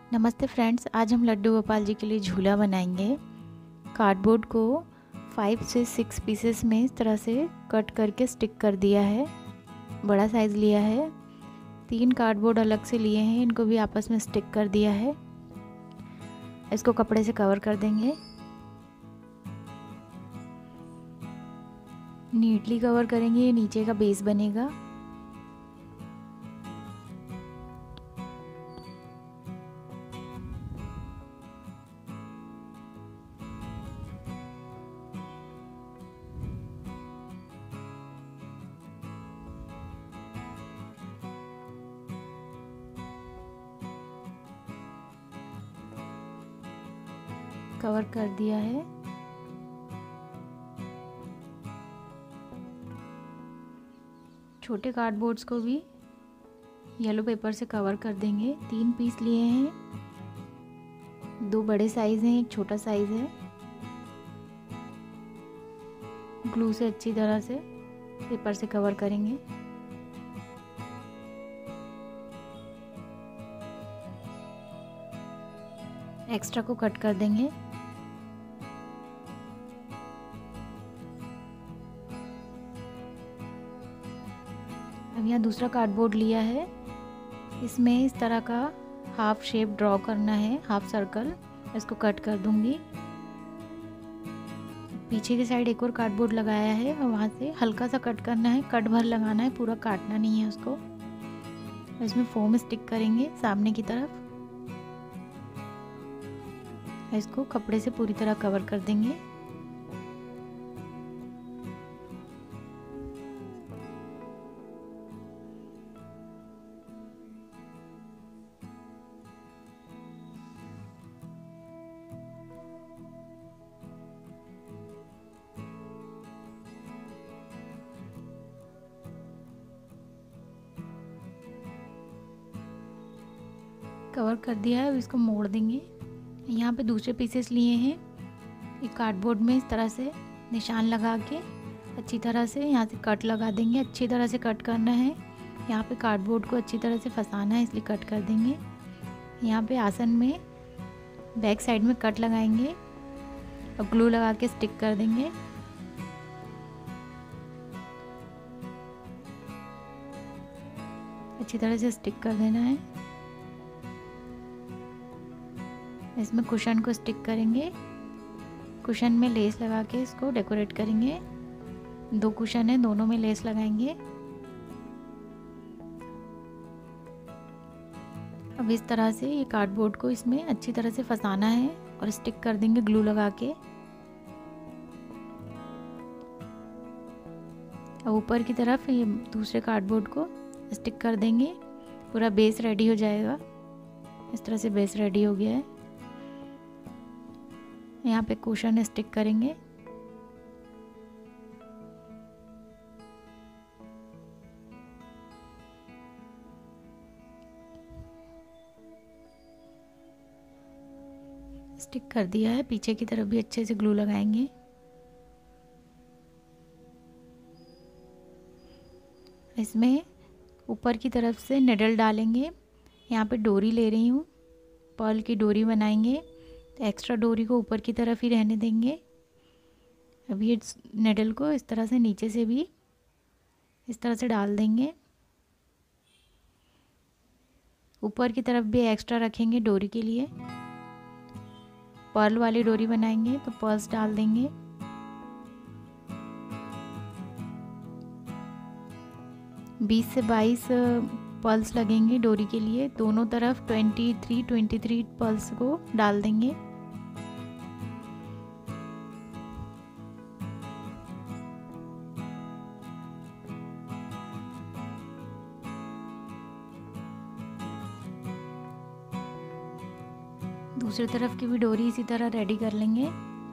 नमस्ते फ्रेंड्स, आज हम लड्डू गोपाल जी के लिए झूला बनाएंगे। कार्डबोर्ड को 5 से 6 पीसेस में इस तरह से कट करके स्टिक कर दिया है। बड़ा साइज़ लिया है। 3 कार्डबोर्ड अलग से लिए हैं, इनको भी आपस में स्टिक कर दिया है। इसको कपड़े से कवर कर देंगे। नीटली कवर करेंगे, ये नीचे का बेस बनेगा। कवर कर दिया है। छोटे कार्डबोर्ड्स को भी येलो पेपर से कवर कर देंगे। 3 पीस लिए हैं, 2 बड़े साइज़ हैं, एक छोटा साइज़ है। ग्लू से अच्छी तरह से पेपर से कवर करेंगे। एक्स्ट्रा को कट कर देंगे। अब यहाँ दूसरा कार्डबोर्ड लिया है, इसमें इस तरह का हाफ शेप ड्रॉ करना है, हाफ सर्कल। इसको कट कर दूंगी। पीछे की साइड एक और कार्डबोर्ड लगाया है और वहाँ से हल्का सा कट करना है, कट भर लगाना है, पूरा काटना नहीं है उसको। इसमें फोम स्टिक करेंगे सामने की तरफ। इसको कपड़े से पूरी तरह कवर कर देंगे। कवर कर दिया है, अब इसको मोड़ देंगे। यहाँ पे दूसरे पीसेस लिए हैं, एक कार्डबोर्ड में इस तरह से निशान लगा के अच्छी तरह से यहाँ से कट लगा देंगे। अच्छी तरह से कट करना है। यहाँ पे कार्डबोर्ड को अच्छी तरह से फंसाना है, इसलिए कट कर देंगे। यहाँ पे आसन में बैक साइड में कट लगाएंगे और ग्लू लगा के स्टिक कर देंगे। अच्छी तरह से स्टिक कर देना है। इसमें कुशन को स्टिक करेंगे। कुशन में लेस लगा के इसको डेकोरेट करेंगे। 2 कुशन है, दोनों में लेस लगाएंगे। अब इस तरह से ये कार्डबोर्ड को इसमें अच्छी तरह से फंसाना है और स्टिक कर देंगे ग्लू लगा के। अब ऊपर की तरफ ये दूसरे कार्डबोर्ड को स्टिक कर देंगे। पूरा बेस रेडी हो जाएगा। इस तरह से बेस रेडी हो गया है। यहाँ पे कुशन स्टिक करेंगे। स्टिक कर दिया है। पीछे की तरफ भी अच्छे से ग्लू लगाएंगे। इसमें ऊपर की तरफ से निडल डालेंगे। यहाँ पे डोरी ले रही हूँ, पर्ल की डोरी बनाएंगे। एक्स्ट्रा डोरी को ऊपर की तरफ ही रहने देंगे। अब ये निडल को इस तरह से नीचे से भी इस तरह से डाल देंगे। ऊपर की तरफ भी एक्स्ट्रा रखेंगे डोरी के लिए। पर्ल वाली डोरी बनाएंगे तो पर्ल्स डाल देंगे। बीस से 22 पर्ल्स लगेंगे डोरी के लिए। दोनों तरफ 23 पर्ल्स को डाल देंगे। दूसरी तरफ की भी डोरी इसी तरह रेडी कर लेंगे।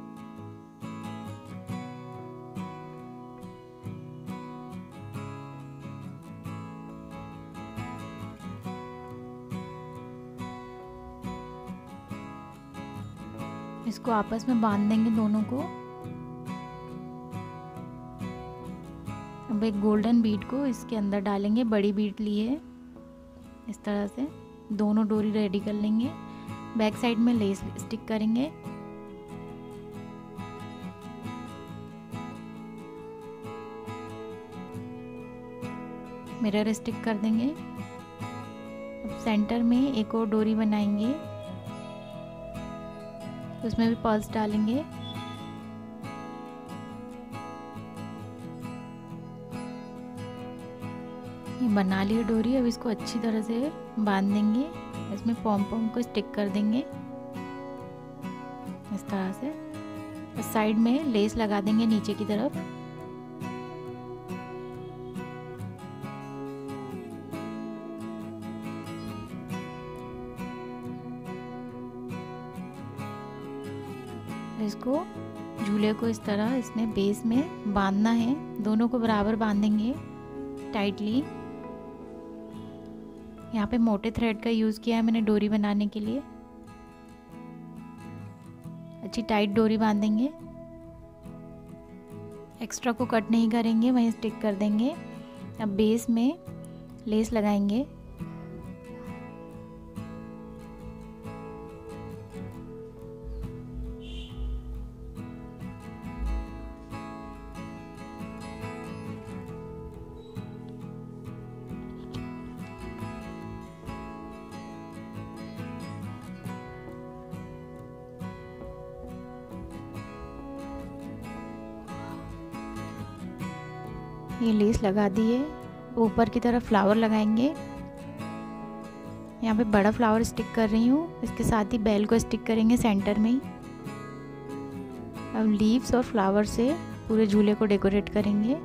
इसको आपस में बांध देंगे दोनों को। अब एक गोल्डन बीड को इसके अंदर डालेंगे। बड़ी बीड ली है, इस तरह से दोनों डोरी रेडी कर लेंगे। बैक साइड में लेस स्टिक करेंगे। मिरर स्टिक कर देंगे। अब सेंटर में एक और डोरी बनाएंगे, उसमें भी पर्ल्स डालेंगे। ये बना लिए डोरी। अब इसको अच्छी तरह से बांध देंगे। इसमें पॉम पॉम को स्टिक कर देंगे इस तरह से। साइड में लेस लगा देंगे नीचे की तरफ। इसको झूले को इस तरह इसमें बेस में बांधना है। दोनों को बराबर बांधेंगे टाइटली। यहाँ पे मोटे थ्रेड का यूज़ किया है मैंने डोरी बनाने के लिए। अच्छी टाइट डोरी बांधेंगे। एक्स्ट्रा को कट नहीं करेंगे, वहीं स्टिक कर देंगे। अब बेस में लेस लगाएंगे। ये लेस लगा दिए। ऊपर की तरफ फ्लावर लगाएंगे। यहाँ पे बड़ा फ्लावर स्टिक कर रही हूँ, इसके साथ ही बेल को स्टिक करेंगे सेंटर में ही। अब लीव्स और फ्लावर से पूरे झूले को डेकोरेट करेंगे।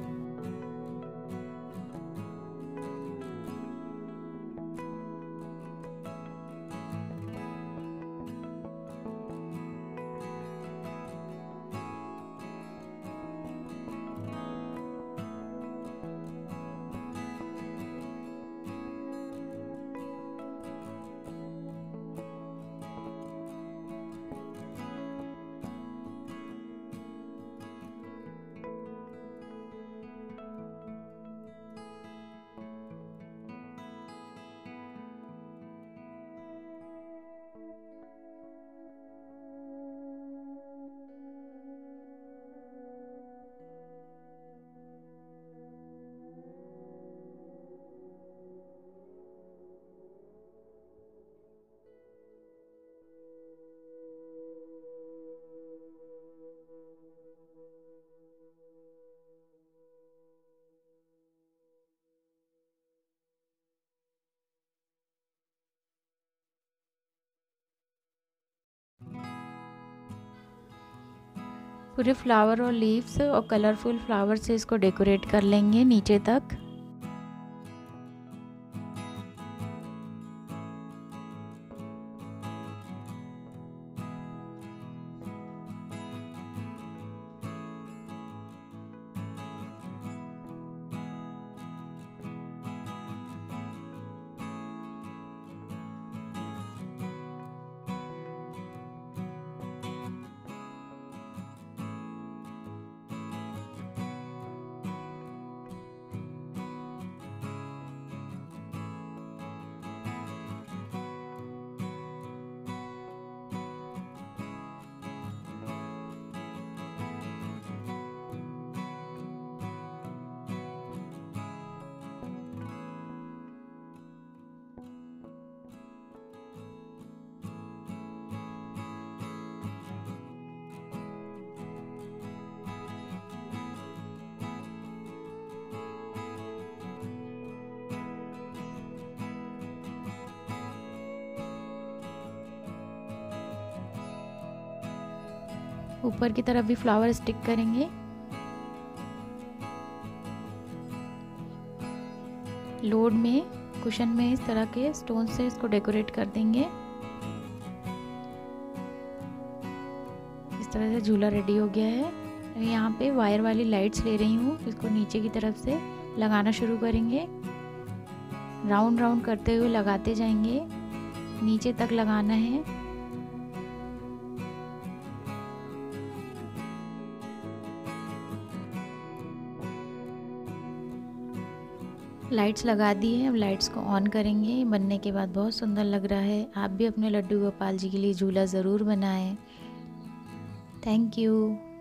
पूरे फ्लावर और लीव्स और कलरफुल फ्लावर से इसको डेकोरेट कर लेंगे नीचे तक। ऊपर की तरफ भी फ्लावर स्टिक करेंगे। लोड में कुशन में इस तरह के स्टोन से इसको डेकोरेट कर देंगे। इस तरह से झूला रेडी हो गया है। यहाँ पे वायर वाली लाइट्स ले रही हूँ, इसको नीचे की तरफ से लगाना शुरू करेंगे। राउंड राउंड करते हुए लगाते जाएंगे, नीचे तक लगाना है। लाइट्स लगा दी है, अब लाइट्स को ऑन करेंगे। बनने के बाद बहुत सुंदर लग रहा है। आप भी अपने लड्डू गोपाल जी के लिए झूला ज़रूर बनाएं। Thank you.